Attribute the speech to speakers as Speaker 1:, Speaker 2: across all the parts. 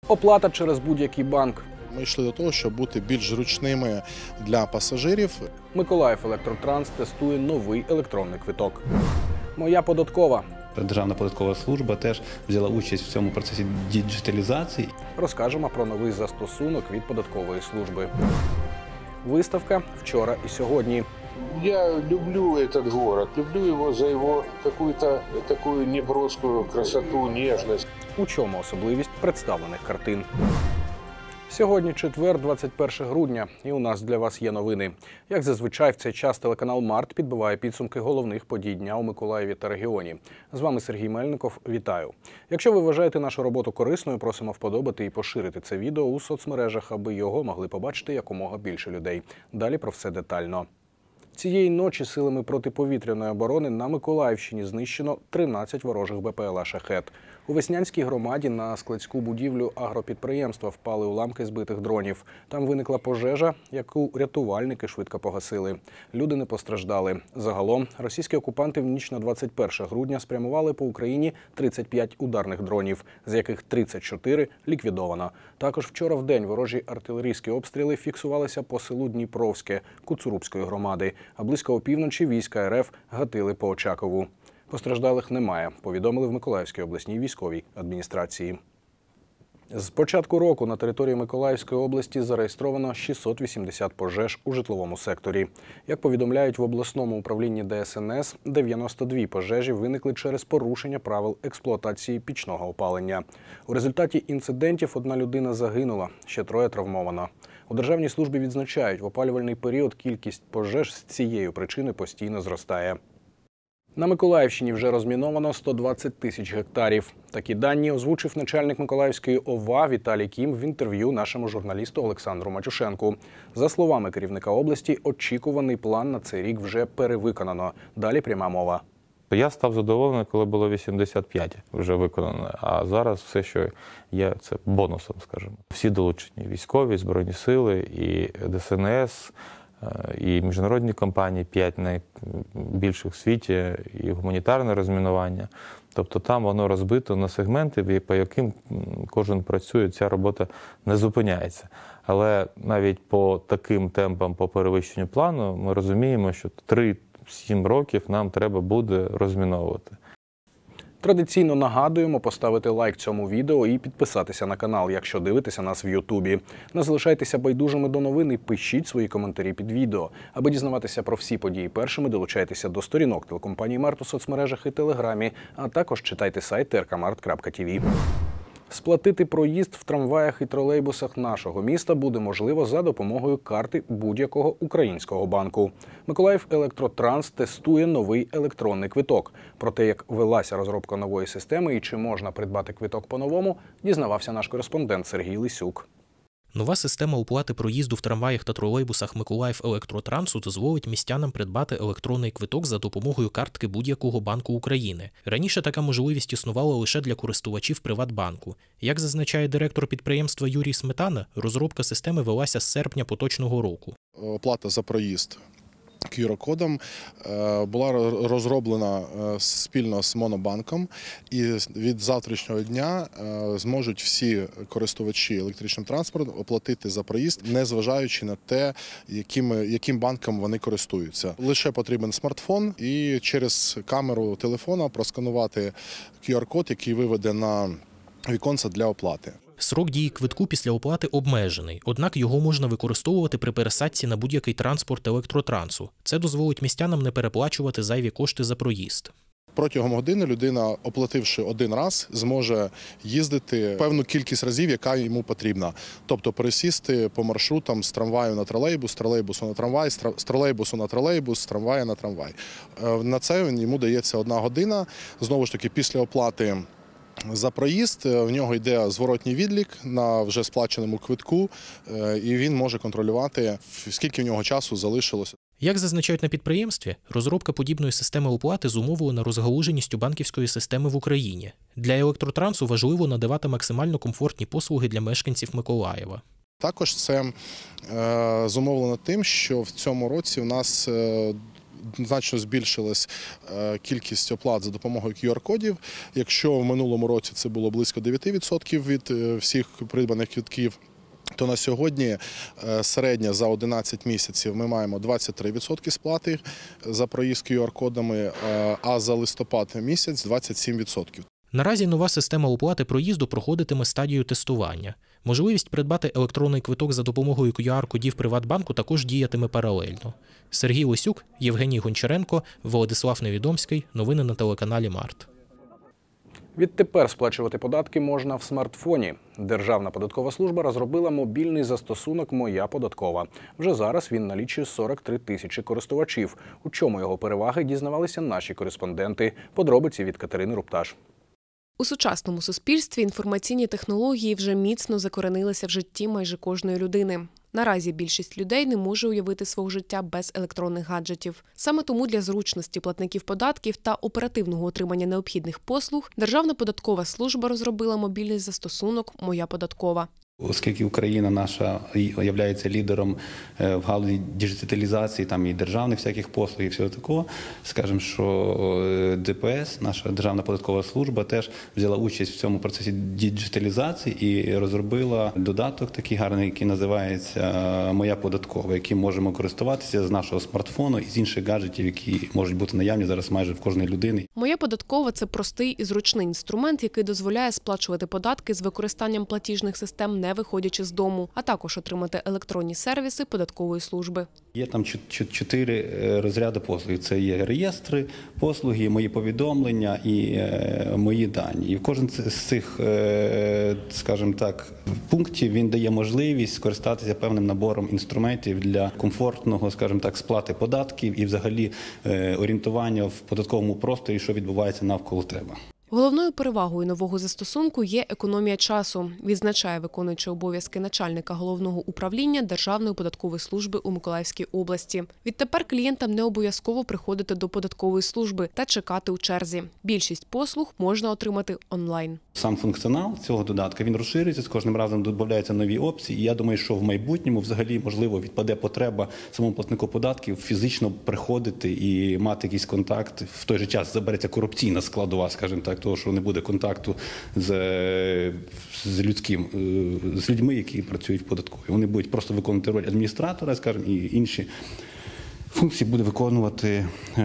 Speaker 1: Оплата через будь-який банк.
Speaker 2: Ми йшли до того, щоб бути більш зручними для пасажирів.
Speaker 1: Миколаїв Електротранс тестує новий електронний квиток. Моя податкова.
Speaker 3: Державна податкова служба теж взяла участь в цьому процесі діджиталізації.
Speaker 1: Розкажемо про новий застосунок від податкової служби. Виставка «Вчора і сьогодні».
Speaker 4: Я люблю этот город, люблю его за его какую-то такую неброскую красоту, нежность.
Speaker 1: У чому особливість представлених картин? Сьогодні четвер, 21 грудня, і у нас для вас є новини. Як зазвичай, в цей час телеканал Март підбиває підсумки головних подій дня у Миколаєві та регіоні. З вами Сергій Мельников. Вітаю. Якщо ви вважаєте нашу роботу корисною, просимо вподобати і поширити це відео у соцмережах, аби його могли побачити якомога більше людей. Далі про все детально. Цієї ночі силами протиповітряної оборони на Миколаївщині знищено 13 ворожих БПЛА «Шахет». У Веснянській громаді на складську будівлю агропідприємства впали уламки збитих дронів. Там виникла пожежа, яку рятувальники швидко погасили. Люди не постраждали. Загалом, російські окупанти в ніч на 21 грудня спрямували по Україні 35 ударних дронів, з яких 34 ліквідовано. Також вчора в день ворожі артилерійські обстріли фіксувалися по селу Дніпровське Куцурубської громади, а близько опівночі війська РФ гатили по Очакову. Постраждалих немає, повідомили в Миколаївській обласній військовій адміністрації. З початку року на території Миколаївської області зареєстровано 680 пожеж у житловому секторі. Як повідомляють в обласному управлінні ДСНС, 92 пожежі виникли через порушення правил експлуатації пічного опалення. У результаті інцидентів одна людина загинула, ще 3 травмовано. У Державній службі відзначають, в опалювальний період кількість пожеж з цією причиною постійно зростає. На Миколаївщині вже розміновано 120 тисяч гектарів. Такі дані озвучив начальник Миколаївської ОВА Віталій Кім в інтерв'ю нашому журналісту Олександру Матюшенку. За словами керівника області, очікуваний план на цей рік вже перевиконано. Далі пряма мова.
Speaker 5: Я став задоволений, коли було 85 вже виконано, а зараз все, що є, це бонусом, скажімо. Всі долучені – військові, Збройні сили, і ДСНС, і міжнародні компанії, 5 найбільших в світі, і гуманітарне розмінування. Тобто там воно розбито на сегменти, по яким кожен працює, ця робота не зупиняється. Але навіть по таким темпам, по перевищенню плану, ми розуміємо, що 3-7 років нам треба буде розміновувати.
Speaker 1: Традиційно нагадуємо поставити лайк цьому відео і підписатися на канал, якщо дивитеся нас в Ютубі. Не залишайтеся байдужими до новин і пишіть свої коментарі під відео. Аби дізнаватися про всі події першими, долучайтеся до сторінок телекомпанії Март у соцмережах і Телеграмі, а також читайте сайт trkmart.tv. Сплатити проїзд в трамваях і тролейбусах нашого міста буде можливо за допомогою карти будь-якого українського банку. Миколаїв Електротранс тестує новий електронний квиток. Про те, як велася розробка нової системи і чи можна придбати квиток по-новому, дізнавався наш кореспондент Сергій Лисюк.
Speaker 6: Нова система оплати проїзду в трамваях та тролейбусах Миколаїв Електротрансу дозволить містянам придбати електронний квиток за допомогою картки будь-якого банку України. Раніше така можливість існувала лише для користувачів Приватбанку. Як зазначає директор підприємства Юрій Сметана, розробка системи велася з серпня поточного року.
Speaker 2: Оплата за проїзд QR-кодом була розроблена спільно з Монобанком, і від завтрашнього дня зможуть всі користувачі електричним транспортом оплатити за проїзд, незважаючи на те, яким банком вони користуються. Лише потрібен смартфон і через камеру телефона просканувати QR-код, який виведе на віконце для оплати.
Speaker 6: Срок дії квитку після оплати обмежений, однак його можна використовувати при пересадці на будь-який транспорт Електротрансу. Це дозволить містянам не переплачувати зайві кошти за проїзд.
Speaker 2: Протягом години людина, оплативши один раз, зможе їздити певну кількість разів, яка йому потрібна. Тобто пересісти по маршрутам з трамваю на тролейбус, з тролейбусу на трамвай, з тролейбусу на тролейбус, з трамвая на трамвай. На це йому дається 1 година. Знову ж таки, після оплати за проїзд в нього йде зворотній відлік на вже сплаченому квитку, і він може контролювати, скільки в нього часу залишилося.
Speaker 6: Як зазначають на підприємстві, розробка подібної системи оплати зумовлена розгалуженістю банківської системи в Україні. Для Електротрансу важливо надавати максимально комфортні послуги для мешканців Миколаєва.
Speaker 2: Також це зумовлено тим, що в цьому році в нас значно збільшилась кількість оплат за допомогою QR-кодів. Якщо в минулому році це було близько 9% від всіх придбаних квитків, то на сьогодні середня за 11 місяців ми маємо 23% сплати за проїзд QR-кодами, а за листопад місяць 27%.
Speaker 6: Наразі нова система оплати проїзду проходитиме стадію тестування. Можливість придбати електронний квиток за допомогою QR-кодів Приватбанку також діятиме паралельно. Сергій Лисюк, Євгеній Гончаренко, Владислав Невідомський. Новини на телеканалі Март.
Speaker 1: Відтепер сплачувати податки можна в смартфоні. Державна податкова служба розробила мобільний застосунок «Моя податкова». Вже зараз він налічує 43 тисячі користувачів. У чому його переваги, дізнавалися наші кореспонденти. Подробиці від Катерини Рупташ.
Speaker 7: У сучасному суспільстві інформаційні технології вже міцно закоренилися в житті майже кожної людини. Наразі більшість людей не може уявити свого життя без електронних гаджетів. Саме тому для зручності платників податків та оперативного отримання необхідних послуг Державна податкова служба розробила мобільний застосунок «Моя податкова».
Speaker 3: Оскільки Україна наша є лідером в галузі діджиталізації, там і державних всяких послуг, і всього такого, скажімо, що ДПС, наша Державна податкова служба, теж взяла участь в цьому процесі діджиталізації і розробила додаток такий гарний, який називається «Моя податкова», яким можемо користуватися з нашого смартфону і з інших гаджетів, які можуть бути наявні зараз майже в кожної людини.
Speaker 7: «Моя податкова» – це простий і зручний інструмент, який дозволяє сплачувати податки з використанням платіжних систем, не виходячи з дому, а також отримати електронні сервіси податкової служби.
Speaker 3: Є там 4 розряди послуг. Це є реєстри, послуги, мої повідомлення і мої дані. І кожен з цих, скажімо так, пунктів він дає можливість скористатися певним набором інструментів для комфортного, скажімо так, сплати податків і взагалі орієнтування в податковому просторі, що відбувається навколо тебе.
Speaker 7: Головною перевагою нового застосунку є економія часу, відзначає виконуючий обов'язки начальника Головного управління Державної податкової служби у Миколаївській області. Відтепер клієнтам не обов'язково приходити до податкової служби та чекати у черзі. Більшість послуг можна отримати онлайн.
Speaker 3: Сам функціонал цього додатка, він розширюється, з кожним разом додаються нові опції. І я думаю, що в майбутньому взагалі, можливо, відпаде потреба самому платнику податків фізично приходити і мати якийсь контакт. В той же час забереться корупційна складова, скажімо так, того, що не буде контакту з людьми, які працюють в податковій. Вони будуть просто виконувати роль адміністратора, скажімо, і інші функції буде виконувати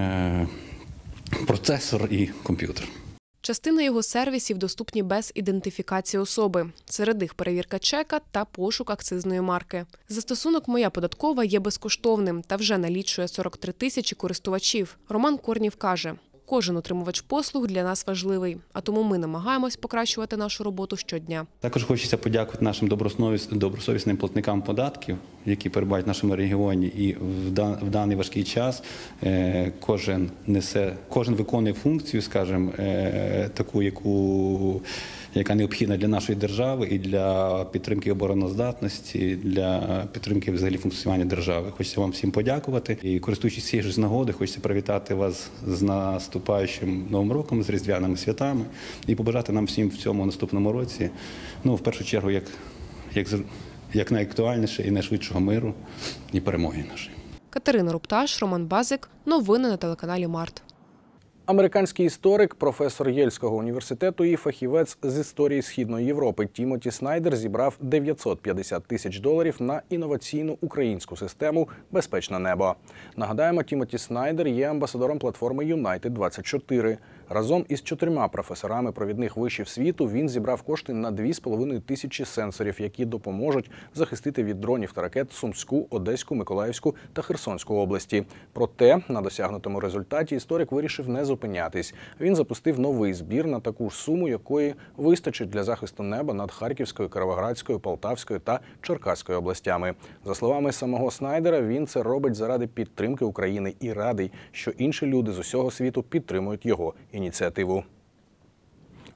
Speaker 3: процесор і комп'ютер.
Speaker 7: Частина його сервісів доступні без ідентифікації особи. Серед них перевірка чека та пошук акцизної марки. Застосунок «Моя податкова» є безкоштовним та вже налічує 43 тисячі користувачів. Роман Корнів каже, кожен отримувач послуг для нас важливий, а тому ми намагаємось покращувати нашу роботу щодня.
Speaker 3: Також хочеться подякувати нашим добросовісним платникам податків, які перебувають в нашому регіоні, і в даний важкий час кожен виконує функцію, скажімо, таку, яка необхідна для нашої держави і для підтримки обороноздатності, для підтримки взагалі функціонування держави. Хочеться вам всім подякувати. І користуючись цією ж нагодою, хочеться привітати вас з наступаючим Новим роком, з Різдвяними святами і побажати нам всім в цьому наступному році, в першу чергу, як найактуальніше і найшвидшого миру і перемоги нашої.
Speaker 7: Катерина Рупташ, Роман Базик. Новини на телеканалі Март.
Speaker 1: Американський історик, професор Єльського університету і фахівець з історії Східної Європи Тімоті Снайдер зібрав $950 тисяч на інноваційну українську систему «Безпечне небо». Нагадаємо, Тімоті Снайдер є амбасадором платформи United24. Разом із 4 професорами провідних вишів світу він зібрав кошти на 2,5 тисячі сенсорів, які допоможуть захистити від дронів та ракет Сумську, Одеську, Миколаївську та Херсонську області. Проте на досягнутому результаті історик вирішив не зупинятись. Він запустив новий збір на таку ж суму, якої вистачить для захисту неба над Харківською, Кіровоградською, Полтавською та Черкаською областями. За словами самого Снайдера, він це робить заради підтримки України і радий, що інші люди з усього світу підтримують його ініціативу.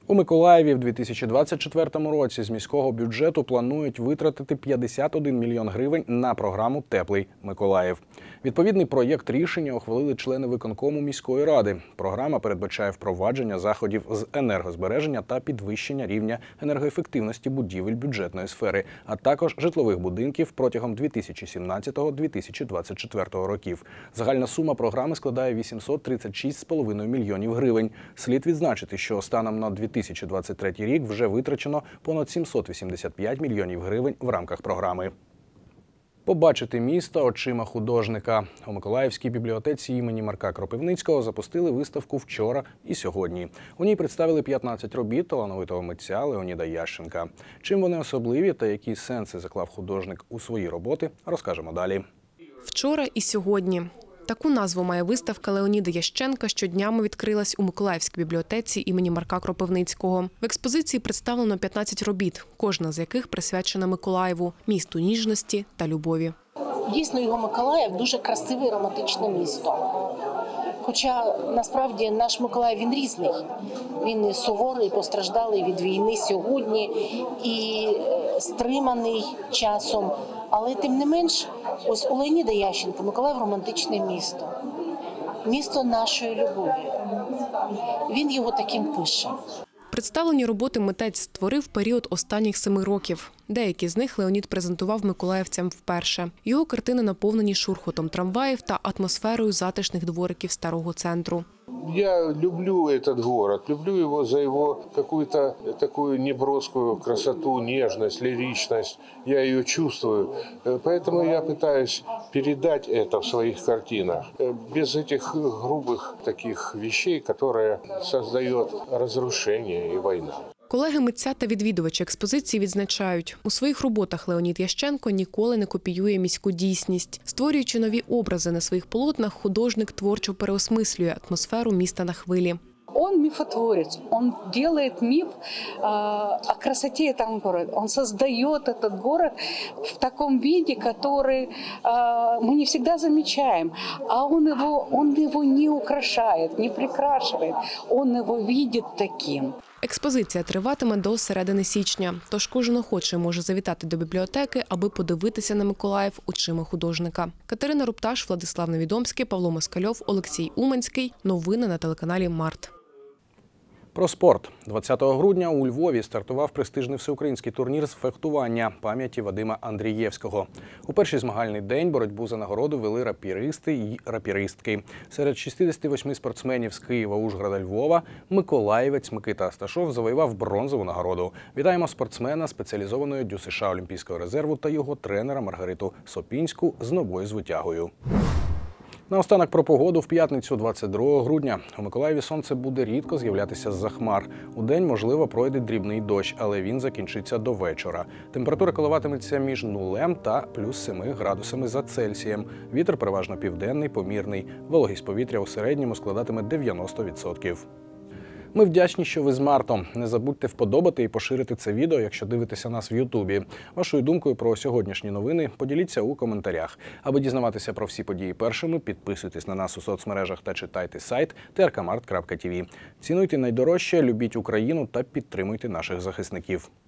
Speaker 1: У Миколаєві в 2024 році з міського бюджету планують витратити 51 мільйон гривень на програму «Теплий Миколаїв». Відповідний проєкт рішення ухвалили члени виконкому міської ради. Програма передбачає впровадження заходів з енергозбереження та підвищення рівня енергоефективності будівель бюджетної сфери, а також житлових будинків протягом 2017-2024 років. Загальна сума програми складає 836,5 мільйонів гривень. Слід відзначити, що станом на 2023 рік вже витрачено понад 785 мільйонів гривень в рамках програми. Побачити місто очима художника. У Миколаївській бібліотеці імені Марка Кропивницького запустили виставку вчора і сьогодні. У ній представили 15 робіт талановитого митця Леоніда Ященка. Чим вони особливі та які сенси заклав художник у свої роботи, розкажемо далі.
Speaker 7: Вчора і сьогодні. Таку назву має виставка Леоніда Ященка, що днями відкрилась у Миколаївській бібліотеці імені Марка Кропивницького. В експозиції представлено 15 робіт, кожна з яких присвячена Миколаєву – місту ніжності та любові.
Speaker 8: Дійсно, його Миколаїв – дуже красиве, романтичне місто. Хоча, насправді, наш Миколаїв, він різний. Він і суворий, постраждалий від війни сьогодні, і стриманий часом. Але, тим не менш, ось у Леоніда Ященка Миколаїв – романтичне місто. Місто нашої любові. Він його таким пише.
Speaker 7: Представлені роботи митець створив в період останніх 7 років. Деякі з них Леонід презентував миколаївцям вперше. Його картини наповнені шурхотом трамваїв та атмосферою затишних двориків старого центру.
Speaker 4: Я люблю этот город, люблю его за его какую-то такую неброскую красоту, нежность, лиричность. Я ее чувствую, поэтому я пытаюсь передать это в своих картинах. Без этих грубых таких вещей, которые создают разрушение и война.
Speaker 7: Колеги митця та відвідувачі експозиції відзначають, у своїх роботах Леонід Ященко ніколи не копіює міську дійсність. Створюючи нові образи на своїх полотнах, художник творчо переосмислює атмосферу міста на хвилі.
Speaker 9: Он мифотворец, он делает миф о красоте этого города. Он создает этот город в таком виде, который мы не всегда замечаем. А он его не украшает, не прикрашивает, он его видит таким.
Speaker 7: Експозиція триватиме до середини січня, тож кожен охочий може завітати до бібліотеки, аби подивитися на Миколаїв очима художника. Катерина Рупташ, Владислав Невідомський, Павло Москальов, Олексій Уманський. Новини на телеканалі Март.
Speaker 1: Про спорт. 20 грудня у Львові стартував престижний всеукраїнський турнір з фехтування пам'яті Вадима Андрієвського. У перший змагальний день боротьбу за нагороду вели рапіристи й рапіристки. Серед 68 спортсменів з Києва, Ужгорода, Львова миколаївець Микита Асташов завоював бронзову нагороду. Вітаємо спортсмена спеціалізованої ДЮСШ Олімпійського резерву та його тренера Маргариту Сопінську з новою звитягою. Наостанок про погоду. В п'ятницю 22 грудня. У Миколаєві сонце буде рідко з'являтися з-за хмар. Удень, можливо, пройде дрібний дощ, але він закінчиться до вечора. Температура коливатиметься між 0 та плюс 7 градусами за Цельсієм. Вітер переважно південний, помірний. Вологість повітря у середньому складатиме 90%. Ми вдячні, що ви з Мартом. Не забудьте вподобати і поширити це відео, якщо дивитеся нас в Ютубі. Вашою думкою про сьогоднішні новини поділіться у коментарях. Аби дізнаватися про всі події першими, підписуйтесь на нас у соцмережах та читайте сайт trkmart.tv. Цінуйте найдорожче, любіть Україну та підтримуйте наших захисників.